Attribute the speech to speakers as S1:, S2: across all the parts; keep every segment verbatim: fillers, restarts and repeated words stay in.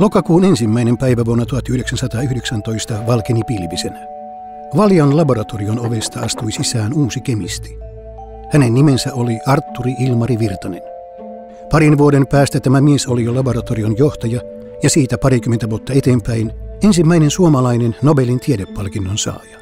S1: Lokakuun ensimmäinen päivä vuonna tuhatyhdeksänsataayhdeksäntoista valkeni pilvisenä. Valion laboratorion ovesta astui sisään uusi kemisti. Hänen nimensä oli Artturi Ilmari Virtanen. Parin vuoden päästä tämä mies oli jo laboratorion johtaja ja siitä parikymmentä vuotta eteenpäin ensimmäinen suomalainen Nobelin tiedepalkinnon saaja.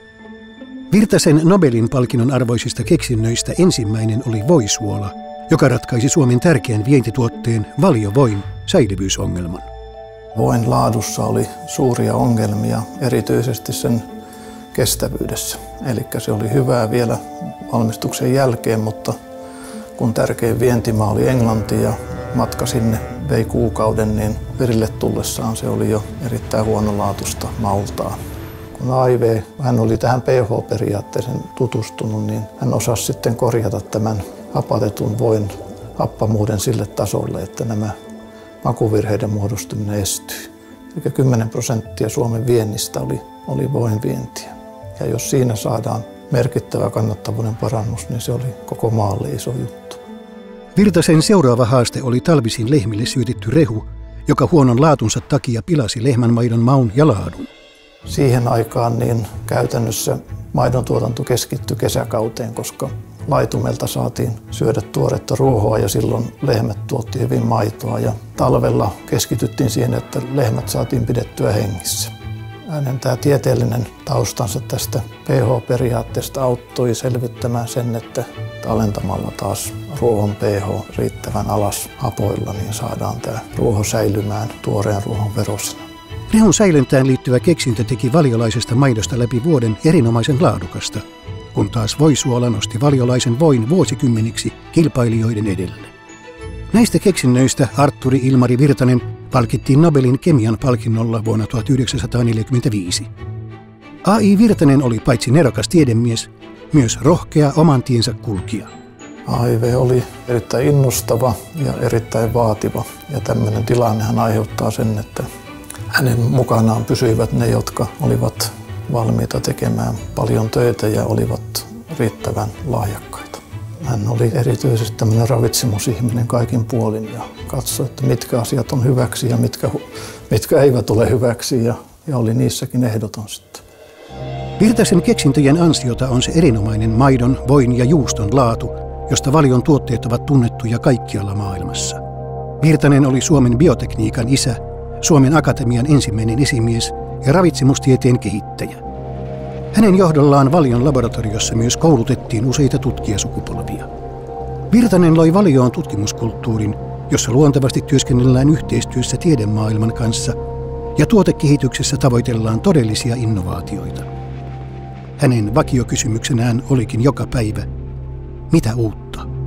S1: Virtasen Nobelin palkinnon arvoisista keksinnöistä ensimmäinen oli voisuola, joka ratkaisi Suomen tärkeän vientituotteen valiovoin säilyvyysongelman.
S2: Voin laadussa oli suuria ongelmia, erityisesti sen kestävyydessä. Eli se oli hyvää vielä valmistuksen jälkeen, mutta kun tärkein vientimaa oli Englanti ja matka sinne vei kuukauden, niin perille tullessaan se oli jo erittäin huonolaatuista maultaan. Kun A I V, hän oli tähän pH-periaatteeseen tutustunut, niin hän osasi sitten korjata tämän hapatetun voin happamuuden sille tasolle, että nämä makuvirheiden muodostuminen estyi. Eli kymmenen prosenttia Suomen viennistä oli, oli voin vientiä. Ja jos siinä saadaan merkittävä kannattavuuden parannus, niin se oli koko maalle iso juttu.
S1: Virtasen seuraava haaste oli talvisin lehmille syötetty rehu, joka huonon laatunsa takia pilasi lehmänmaidon maun ja laadun.
S2: Siihen aikaan niin käytännössä maidon tuotanto keskittyi kesäkauteen, koska laitumelta saatiin syödä tuoretta ruohoa ja silloin lehmät tuotti hyvin maitoa. Ja talvella keskityttiin siihen, että lehmät saatiin pidettyä hengissä. Hänen tämä tieteellinen taustansa tästä pH-periaatteesta auttoi selvittämään sen, että alentamalla taas ruohon pH riittävän alas hapoilla, niin saadaan tämä ruoho säilymään tuoreen ruohon veroisena.
S1: Rehun säilyntään liittyvä keksintö teki valiolaisesta maidosta läpi vuoden erinomaisen laadukasta, kun taas voisuola nosti valiolaisen voin vuosikymmeniksi kilpailijoiden edelle. Näistä keksinnöistä Artturi Ilmari Virtanen palkittiin Nobelin kemian palkinnolla vuonna tuhatyhdeksänsataaneljäkymmentäviisi. A I Virtanen oli paitsi nerokas tiedemies, myös rohkea oman tiensä kulkija.
S2: A I V oli erittäin innostava ja erittäin vaativa, ja tämmöinen tilannehan aiheuttaa sen, että hänen mukanaan pysyivät ne, jotka olivat valmiita tekemään paljon töitä ja olivat riittävän lahjakkaita. Hän oli erityisesti tämmöinen ravitsemusihminen kaikin puolin ja katsoi, että mitkä asiat on hyväksi ja mitkä, mitkä eivät ole hyväksi, ja, ja oli niissäkin ehdoton sitten.
S1: Virtasen keksintöjen ansiota on se erinomainen maidon, voin ja juuston laatu, josta Valion tuotteet ovat tunnettuja kaikkialla maailmassa. Virtanen oli Suomen biotekniikan isä, Suomen Akatemian ensimmäinen esimies ja ravitsemustieteen kehittäjä. Hänen johdollaan Valion laboratoriossa myös koulutettiin useita tutkijasukupolvia. Virtanen loi Valioon tutkimuskulttuurin, jossa luontevasti työskennellään yhteistyössä tiedemaailman kanssa ja tuotekehityksessä tavoitellaan todellisia innovaatioita. Hänen vakiokysymyksenään olikin joka päivä, mitä uutta?